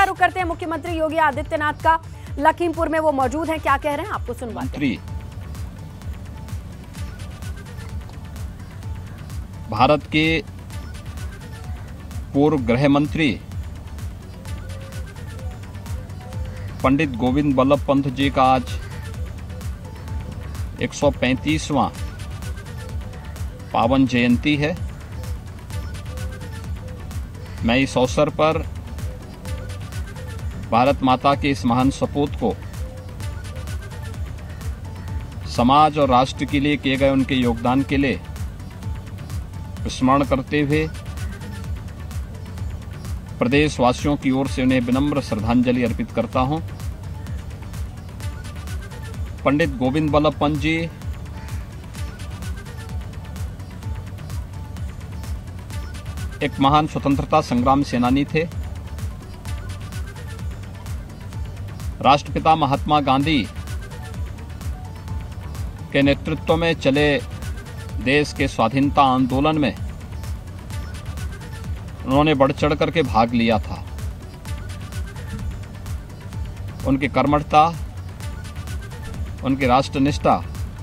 का रुख करते हैं मुख्यमंत्री योगी आदित्यनाथ का। लखीमपुर में वो मौजूद हैं, क्या कह रहे हैं आपको सुनवाते हैं। भारत के पूर्व गृह मंत्री पंडित गोविंद बल्लभ पंत जी का आज 135वां पावन जयंती है। मैं इस अवसर पर भारत माता के इस महान सपूत को समाज और राष्ट्र के लिए किए गए उनके योगदान के लिए स्मरण करते हुए प्रदेशवासियों की ओर से उन्हें विनम्र श्रद्धांजलि अर्पित करता हूं। पंडित गोविंद बल्लभ पंत जी एक महान स्वतंत्रता संग्राम सेनानी थे। राष्ट्रपिता महात्मा गांधी के नेतृत्व में चले देश के स्वाधीनता आंदोलन में उन्होंने बढ़ चढ़ करके भाग लिया था। उनकी कर्मठता, उनकी राष्ट्रनिष्ठा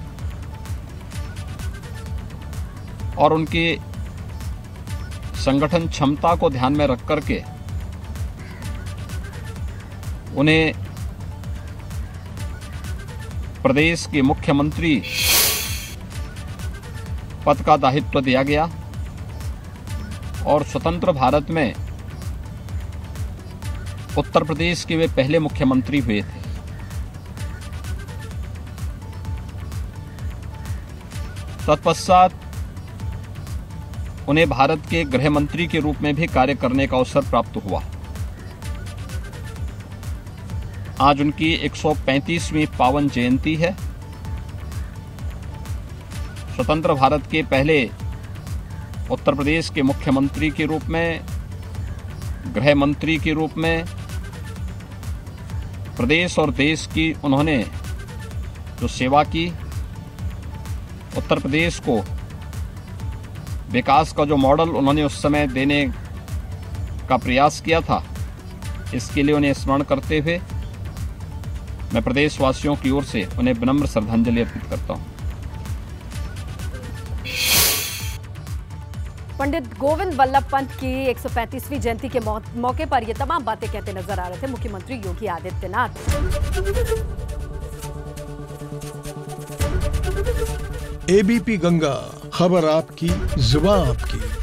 और उनकी संगठन क्षमता को ध्यान में रख करके उन्हें प्रदेश के मुख्यमंत्री पद का दायित्व दिया गया और स्वतंत्र भारत में उत्तर प्रदेश के वे पहले मुख्यमंत्री हुए थे। तत्पश्चात उन्हें भारत के गृह मंत्री के रूप में भी कार्य करने का अवसर प्राप्त हुआ। आज उनकी 135वीं पावन जयंती है। स्वतंत्र भारत के पहले उत्तर प्रदेश के मुख्यमंत्री के रूप में, गृह मंत्री के रूप में प्रदेश और देश की उन्होंने जो सेवा की, उत्तर प्रदेश को विकास का जो मॉडल उन्होंने उस समय देने का प्रयास किया था, इसके लिए उन्हें स्मरण करते हुए मैं प्रदेशवासियों की ओर से उन्हें विनम्र श्रद्धांजलि अर्पित करता हूं। पंडित गोविंद बल्लभ पंत की 135वीं जयंती के मौके पर ये तमाम बातें कहते नजर आ रहे थे मुख्यमंत्री योगी आदित्यनाथ। एबीपी गंगा, खबर आपकी, जुबान आपकी।